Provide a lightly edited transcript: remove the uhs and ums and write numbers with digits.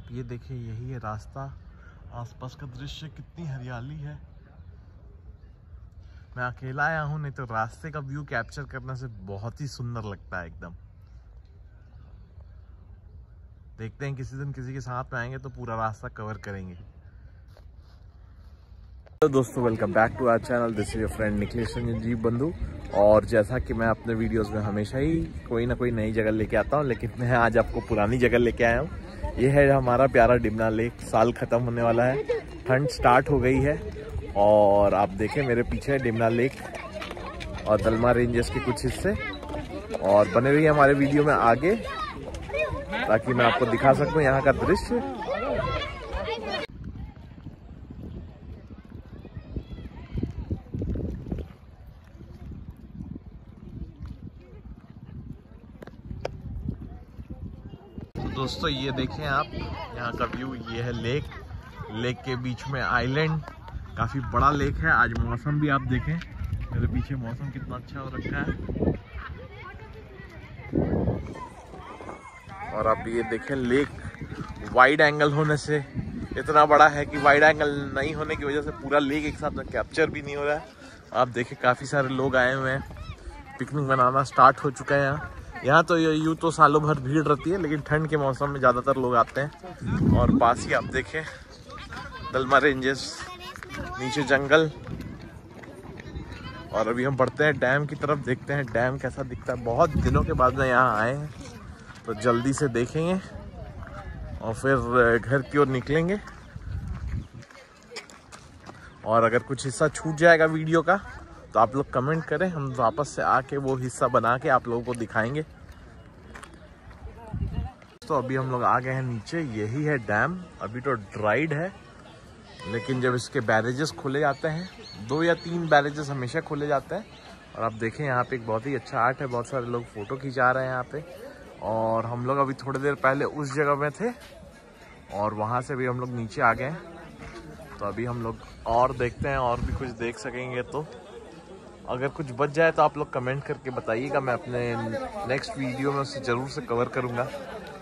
ये देखिए, यही है रास्ता। आसपास का दृश्य, कितनी हरियाली है। मैं अकेला आया हूँ, नहीं तो रास्ते का व्यू कैप्चर करने से बहुत ही सुंदर लगता है एकदम। देखते हैं किसी दिन किसी के साथ में आएंगे तो पूरा रास्ता कवर करेंगे। तो दोस्तों, welcome back to our channel. This is your friend Nikhilesh Sanjeev Bandhu. और जैसा कि मैं अपने वीडियोस में हमेशा ही कोई ना कोई नई जगह लेके आता हूँ, लेकिन मैं आज आपको पुरानी जगह लेके आया हूँ। ये है हमारा प्यारा डिमना लेक। साल खत्म होने वाला है, ठंड स्टार्ट हो गई है और आप देखें मेरे पीछे डिमना लेक और दलमा रेंजेस के कुछ हिस्से। और बने रहिए हमारे वीडियो में आगे ताकि मैं आपको दिखा सकूं यहाँ का दृश्य। तो दोस्तों, ये देखें आप यहाँ का व्यू। ये है लेक। लेक के बीच में आइलैंड, काफी बड़ा लेक है। आज मौसम भी आप देखें, मेरे पीछे मौसम कितना अच्छा हो रखा है। और अब ये देखें, लेक वाइड एंगल होने से इतना बड़ा है कि वाइड एंगल नहीं होने की वजह से पूरा लेक एक साथ में कैप्चर भी नहीं हो रहा है। आप देखें, काफ़ी सारे लोग आए हुए हैं, पिकनिक मनाना स्टार्ट हो चुका है यहाँ तो यूँ तो सालों भर भीड़ रहती है, लेकिन ठंड के मौसम में ज़्यादातर लोग आते हैं। और पास ही आप देखें दलमा रेंजेस, नीचे जंगल। और अभी हम बढ़ते हैं डैम की तरफ, देखते हैं डैम कैसा दिखता है। बहुत दिनों के बाद में यहाँ आए हैं तो जल्दी से देखेंगे और फिर घर की ओर निकलेंगे। और अगर कुछ हिस्सा छूट जाएगा वीडियो का तो आप लोग कमेंट करें, हम वापस से आके वो हिस्सा बना के आप लोगों को दिखाएंगे। तो अभी हम लोग आ गए हैं नीचे। यही है डैम। अभी तो ड्राइड है, लेकिन जब इसके बैरेजेस खोले जाते हैं, 2 या 3 बैरेजेस हमेशा खोले जाते हैं। और आप देखें यहाँ पे एक बहुत ही अच्छा आर्ट है, बहुत सारे लोग फोटो खिंचा रहे हैं यहाँ पे। और हम लोग अभी थोड़ी देर पहले उस जगह में थे और वहाँ से भी हम लोग नीचे आ गए हैं। तो अभी हम लोग और देखते हैं, और भी कुछ देख सकेंगे। तो अगर कुछ बच जाए तो आप लोग कमेंट करके बताइएगा, मैं अपने नेक्स्ट वीडियो में उसे ज़रूर से कवर करूँगा।